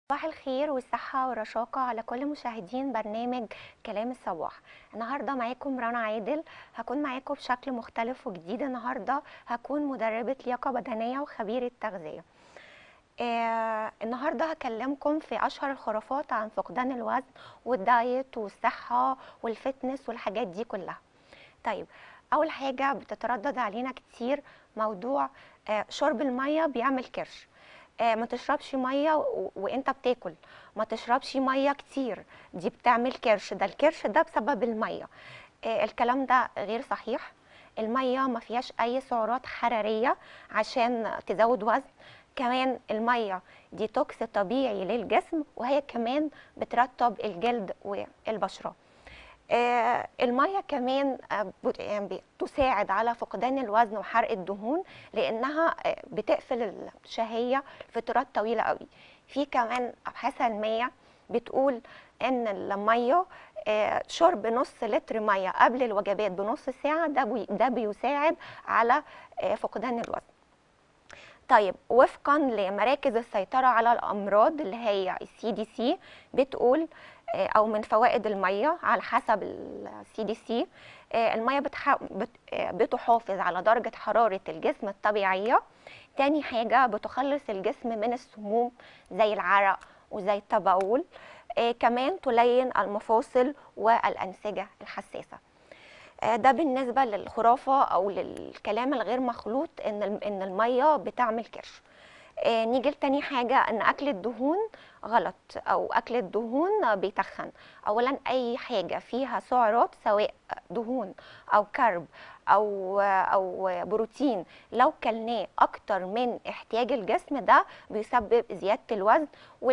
صباح الخير والصحة والرشاقة على كل مشاهدين برنامج كلام الصباح. النهاردة معاكم رنا عادل. هكون معاكم بشكل مختلف وجديد. النهاردة هكون مدربة لياقة بدنية وخبيرة تغذية. النهاردة هكلمكم في أشهر الخرافات عن فقدان الوزن والدايت والصحة والفتنس والحاجات دي كلها. طيب، أول حاجة بتتردد علينا كتير موضوع شرب المية بيعمل كرش. ما تشربش ميه وانت بتاكل، ما تشربش ميه كتير، دي بتعمل كرش، ده الكرش ده بسبب الميه. الكلام ده غير صحيح. الميه ما فيهاش اي سعرات حراريه عشان تزود وزن. كمان الميه ديتوكس طبيعي للجسم، وهي كمان بترطب الجلد والبشره. الميه كمان يعني بتساعد على فقدان الوزن وحرق الدهون، لانها بتقفل الشهيه فترات طويله قوي. في كمان ابحاث علميه بتقول ان الميه، شرب نص لتر ميه قبل الوجبات بنص ساعه، ده بيساعد على فقدان الوزن. طيب، وفقا لمراكز السيطرة على الأمراض اللي هي CDC بتقول، أو من فوائد المية على حسب CDC، المية بتحافظ على درجة حرارة الجسم الطبيعية. تاني حاجة بتخلص الجسم من السموم زي العرق وزي التبول. كمان تلين المفاصل والأنسجة الحساسة. ده بالنسبة للخرافة أو للكلام الغير مخلوط إن المية بتعمل كرش. نيجي لتاني حاجة، ان اكل الدهون غلط، او اكل الدهون بيتخن. اولا، اي حاجة فيها سعرات سواء دهون او كرب او بروتين، لو كلناه اكتر من احتياج الجسم، ده بيسبب زيادة الوزن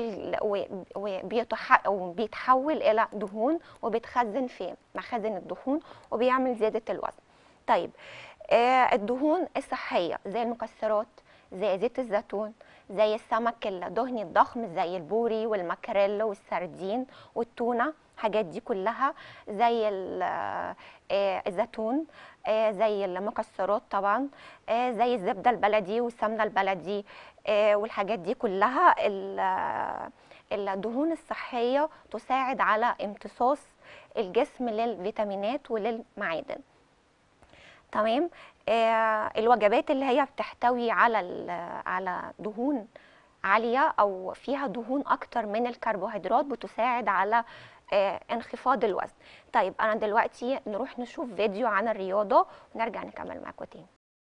وبيتحول الى دهون وبيتخزن في مخازن الدهون وبيعمل زيادة الوزن. طيب، الدهون الصحية زي المكسرات، زي زيت الزيتون، زي السمك الدهني الضخم زي البوري والماكريل والسردين والتونة، الحاجات دي كلها زي الزيتون، زي المكسرات طبعا، زي الزبدة البلدي والسمنة البلدي، والحاجات دي كلها. الدهون الصحية تساعد على امتصاص الجسم للفيتامينات وللمعادن. تمام. الوجبات اللي هي بتحتوي على دهون عالية أو فيها دهون أكتر من الكربوهيدرات بتساعد على انخفاض الوزن. طيب، أنا دلوقتي نروح نشوف فيديو عن الرياضة ونرجع نكمل معاكم تاني.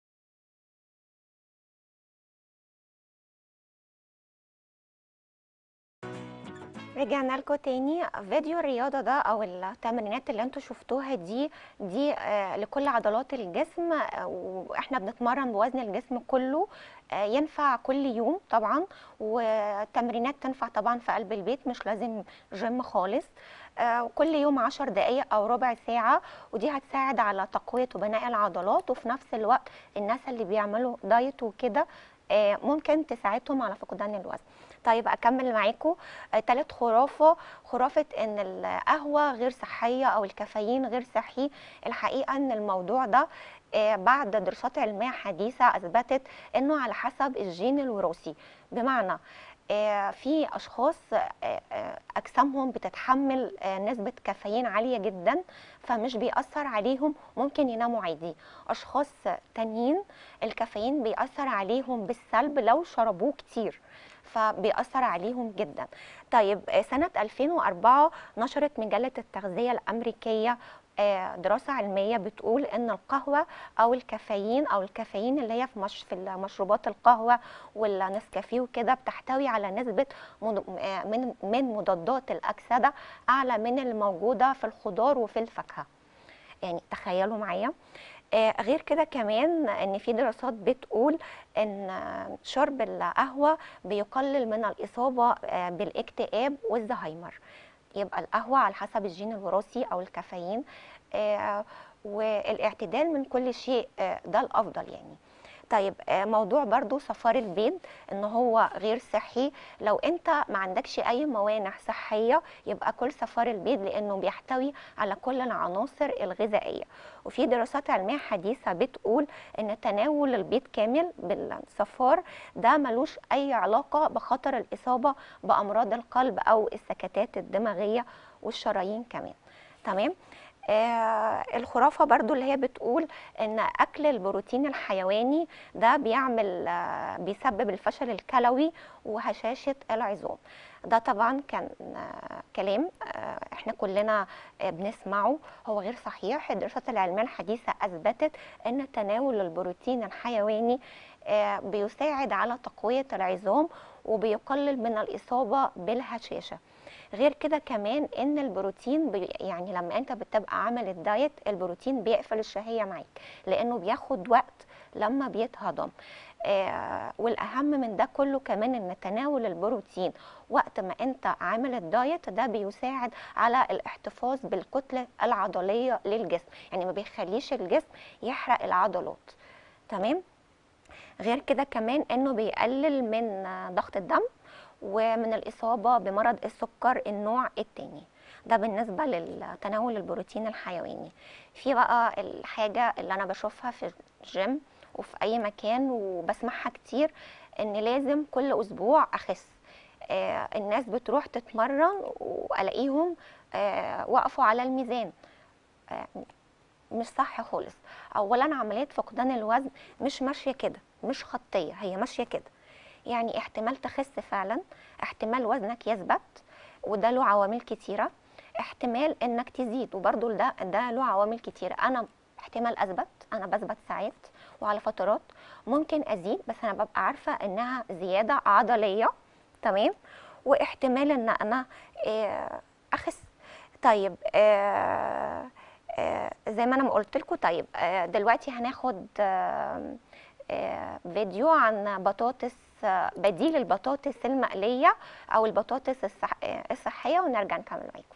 رجعنا لكم تاني. فيديو الرياضة ده أو التمرينات اللي انتوا شفتوها دي لكل عضلات الجسم، واحنا بنتمرن بوزن الجسم كله. ينفع كل يوم طبعا، والتمرينات تنفع طبعا في قلب البيت، مش لازم جيم خالص. كل يوم 10 دقايق أو ربع ساعة، ودي هتساعد على تقوية وبناء العضلات، وفي نفس الوقت الناس اللي بيعملوا دايت وكده ممكن تساعدهم على فقدان الوزن. طيب، اكمل معاكم. تالت خرافه ان القهوه غير صحيه او الكافيين غير صحي. الحقيقه ان الموضوع ده بعد دراسات علميه حديثه اثبتت انه على حسب الجين الوراثي. بمعنى في اشخاص اجسامهم بتتحمل نسبه كافيين عاليه جدا، فمش بيأثر عليهم، ممكن يناموا عادي. اشخاص تانيين الكافيين بيأثر عليهم بالسلب لو شربوه كتير، فبيأثر عليهم جدا. طيب، سنة 2004 نشرت مجلة التغذية الأمريكية دراسة علمية بتقول إن القهوة أو الكافيين اللي هي في المشروبات القهوة والنسكافيه وكده بتحتوي على نسبة من مضادات الأكسدة أعلى من الموجودة في الخضار وفي الفاكهة. يعني تخيلوا معايا. غير كده كمان ان في دراسات بتقول ان شرب القهوه بيقلل من الاصابه بالاكتئاب والزهايمر. يبقى القهوه على حسب الجين الوراثي او الكافيين، والاعتدال من كل شيء ده الافضل يعني. طيب موضوع برضو صفار البيض ان هو غير صحي. لو انت ما عندكش اي موانع صحية يبقى كل صفار البيض، لانه بيحتوي على كل العناصر الغذائية. وفي دراسات علمية حديثة بتقول ان تناول البيض كامل بالصفار ده ملوش اي علاقة بخطر الاصابة بامراض القلب او السكتات الدماغية والشرايين كمان. تمام. الخرافة برضو اللي هي بتقول ان اكل البروتين الحيواني ده بيسبب الفشل الكلوي وهشاشة العظام. ده طبعا كان كلام احنا كلنا بنسمعه، هو غير صحيح. الدراسات العلمية الحديثة اثبتت ان تناول البروتين الحيواني بيساعد على تقوية العظام وبيقلل من الإصابة بالهشاشة. غير كده كمان ان البروتين يعني لما انت بتبقى عامل الدايت البروتين بيقفل الشهية معاك، لانه بياخد وقت لما بيتهضم. والاهم من ده كله كمان ان تناول البروتين وقت ما انت عامل الدايت ده بيساعد على الاحتفاظ بالكتلة العضلية للجسم، يعني ما بيخليش الجسم يحرق العضلات. تمام. غير كده كمان انه بيقلل من ضغط الدم ومن الإصابة بمرض السكر النوع الثاني. ده بالنسبة لتناول البروتين الحيواني. في بقى الحاجة اللي أنا بشوفها في الجيم وفي أي مكان وبسمعها كتير، إن لازم كل أسبوع أخس. الناس بتروح تتمرن وألاقيهم وقفوا على الميزان. آه مش صح خالص. أولا عملية فقدان الوزن مش ماشية كده، مش خطية، هي ماشية كده. يعني احتمال تخس فعلا، احتمال وزنك يثبت وده له عوامل كتيرة، احتمال انك تزيد وبرضو ده له عوامل كتيرة. انا احتمال اثبت، انا بثبت ساعات وعلى فترات، ممكن ازيد بس انا ببقى عارفة انها زيادة عضلية. تمام. واحتمال ان انا اخس. طيب زي ما انا ما قلت لكم. طيب دلوقتي هناخد فيديو عن بطاطس، بديل البطاطس المقلية أو البطاطس الصحية، ونرجع نكمل معاكم.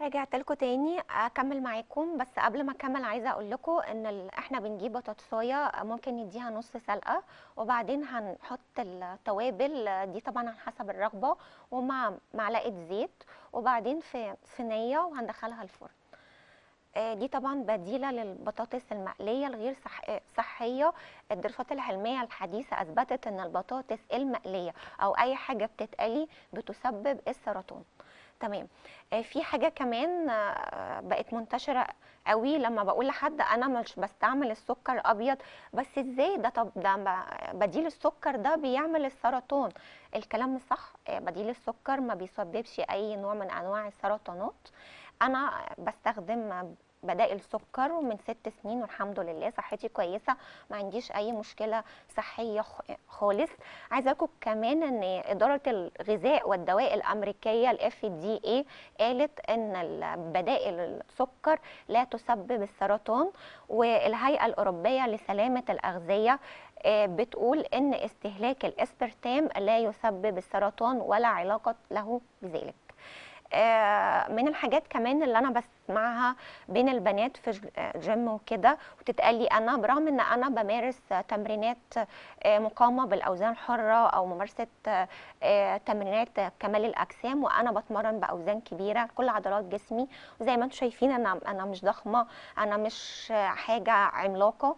رجعت لكم تاني اكمل معاكم. بس قبل ما اكمل عايزه اقول لكم ان احنا بنجيب بطاطسايه ممكن نديها نص سلقه، وبعدين هنحط التوابل دي طبعا على حسب الرغبه، ومع معلقه زيت، وبعدين في صينيه وهندخلها الفرن. دي طبعا بديله للبطاطس المقليه الغير صحيه. الدراسات العلميه الحديثه اثبتت ان البطاطس المقليه او اي حاجه بتتقلي بتسبب السرطان. تمام. في حاجه كمان بقت منتشره قوي، لما بقول لحد انا مش بستعمل السكر ابيض، بس ازاي ده؟ طب ده بديل السكر ده بيعمل السرطان. الكلام مش صح. بديل السكر ما بيسببش اي نوع من انواع السرطانات. انا بستخدم بدائل سكر من 6 سنين والحمد لله صحتي كويسه، ما عنديش اي مشكله صحيه خالص. عايزه اقول كمان ان اداره الغذاء والدواء الامريكيه الاف دي اي قالت ان بدائل السكر لا تسبب السرطان. والهيئه الاوروبيه لسلامه الاغذيه بتقول ان استهلاك الاسبرتام لا يسبب السرطان ولا علاقه له بذلك. من الحاجات كمان اللي انا بسمعها بين البنات في جيم وكده وتتقال لي انا، برغم ان انا بمارس تمرينات مقاومه بالاوزان الحره او ممارسه تمرينات كمال الاجسام، وانا بتمرن باوزان كبيره كل عضلات جسمي، وزي ما انتم شايفين انا مش ضخمه، انا مش حاجه عملاقه.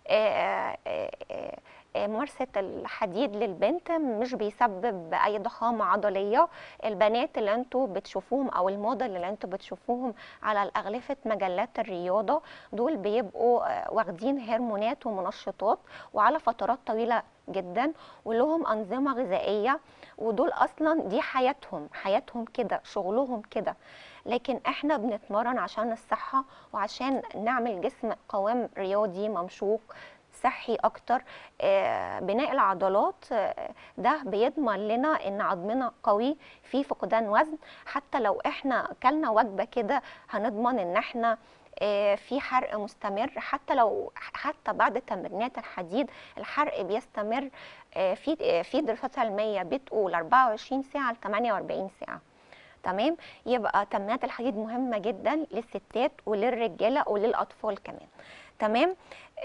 ممارسة الحديد للبنت مش بيسبب أي ضخامة عضلية. البنات اللي انتوا بتشوفوهم أو الموديل اللي انتوا بتشوفوهم على أغلفة مجلات الرياضة دول بيبقوا واخدين هرمونات ومنشطات وعلى فترات طويلة جدا، ولهم أنظمة غذائية، ودول أصلا دي حياتهم كده، شغلهم كده. لكن احنا بنتمرن عشان الصحة وعشان نعمل جسم قوام رياضي ممشوق صحي اكتر. بناء العضلات ده بيضمن لنا ان عظمنا قوي في فقدان وزن. حتى لو احنا اكلنا وجبه كده هنضمن ان احنا في حرق مستمر، حتى بعد تمرينات الحديد الحرق بيستمر. في دراسات علميه بتقول 24 ساعه ل 48 ساعه. تمام. يبقى تمرينات الحديد مهمه جدا للستات وللرجاله وللاطفال كمان. تمام.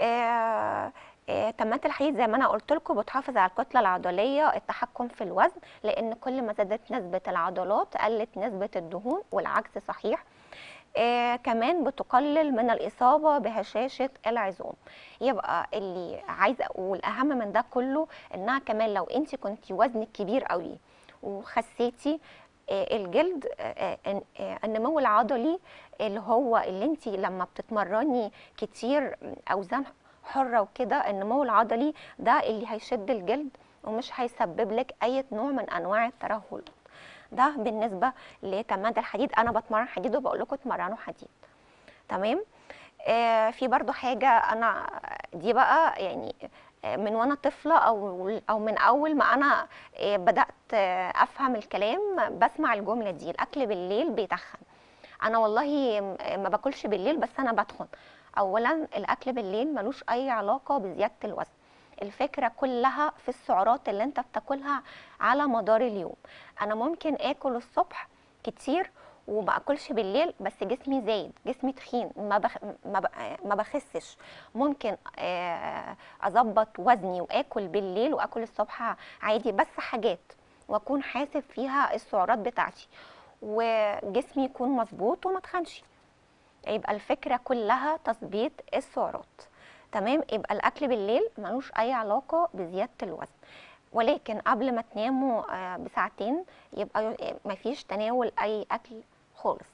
تمرينات الحديد زي ما انا قلت لكم بتحافظ على الكتله العضليه، التحكم في الوزن، لان كل ما زادت نسبه العضلات قلت نسبه الدهون، والعكس صحيح. كمان بتقلل من الإصابة بهشاشة العظام. يبقى اللي عايزة أقول أهم من ده كله إنها كمان لو أنت كنتي وزنك كبير قوي وخسيتي، الجلد النمو العضلي اللي انت لما بتتمرني كتير اوزان حره وكده، النمو العضلي ده اللي هيشد الجلد ومش هيسبب لك اي نوع من انواع الترهل. ده بالنسبه لتمرين الحديد. انا بتمرن حديد وبقول لكم اتمرنوا حديد. تمام. في برضو حاجه انا دي بقى يعني من وانا طفله او من اول ما انا بدات افهم الكلام بسمع الجمله دي: الاكل بالليل بيتخن. انا والله ما باكلش بالليل بس انا بدخن. اولا الاكل بالليل ملوش اي علاقه بزياده الوزن، الفكره كلها في السعرات اللي انت بتاكلها على مدار اليوم. انا ممكن اكل الصبح كتير وما اكلش بالليل بس جسمي زايد، جسمي تخين، ما بخسش. ممكن اظبط وزني واكل بالليل واكل الصبح عادي، بس حاجات واكون حاسب فيها السعرات بتاعتي وجسمي يكون مظبوط وما تخنش. يبقى الفكره كلها تظبيط السعرات. تمام. يبقى الاكل بالليل ملوش اي علاقه بزياده الوزن، ولكن قبل ما تناموا بساعتين يبقى مفيش تناول اي اكل خالص.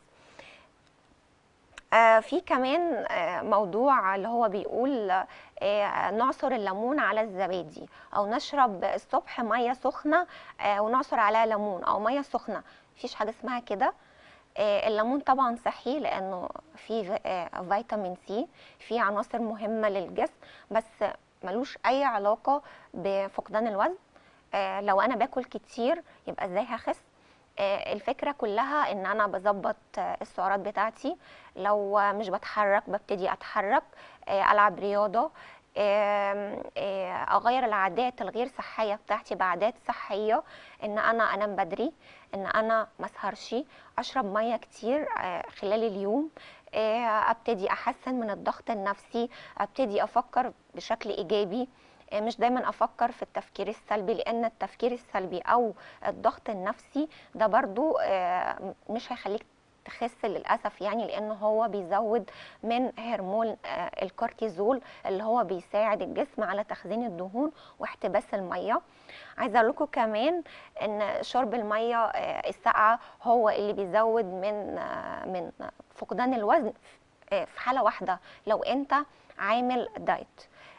في كمان موضوع اللي هو بيقول نعصر الليمون على الزبادي، او نشرب الصبح ميه سخنه ونعصر عليها ليمون او ميه سخنه. مفيش حاجه اسمها كده. الليمون طبعا صحي لانه فيه فيتامين سي، فيه عناصر مهمه للجسم، بس ملوش اي علاقه بفقدان الوزن. لو انا باكل كتير يبقى ازاي هخس؟ الفكره كلها ان انا بظبط السعرات بتاعتي. لو مش بتحرك ببتدي اتحرك، العب رياضه، اغير العادات الغير صحيه بتاعتي بعادات صحيه، ان انا انام بدري، ان انا ما اسهرش، اشرب ميه كتير خلال اليوم، ابتدي احسن من الضغط النفسي، ابتدي افكر بشكل ايجابي، مش دايما افكر في التفكير السلبي، لان التفكير السلبي او الضغط النفسي ده برضو مش هيخليك تخس للاسف، يعني لان هو بيزود من هرمون الكورتيزول اللي هو بيساعد الجسم على تخزين الدهون واحتباس الميه. عايزه اقول لكم كمان ان شرب الميه الساقعه هو اللي بيزود من فقدان الوزن في حاله واحده لو انت عامل دايت.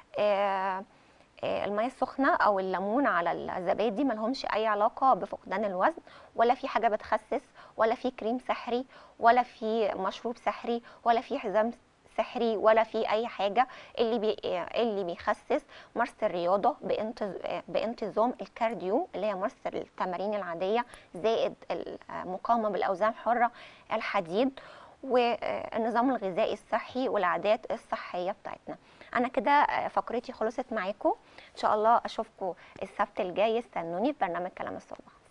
الميه السخنه او الليمون على الزبادي ملهمش اي علاقه بفقدان الوزن، ولا في حاجه بتخسس، ولا في كريم سحري، ولا في مشروب سحري، ولا في حزام سحري، ولا في اي حاجه. اللي بيخسس مارس الرياضه بانتظام، الكارديو اللي هي مارس التمارين العاديه، زائد المقاومه بالاوزان الحره، الحديد، والنظام الغذائي الصحي والعادات الصحيه بتاعتنا. انا كده فقرتي خلصت معاكم، ان شاء الله اشوفكم السبت الجاي، استنوني في برنامج كلام الصبح.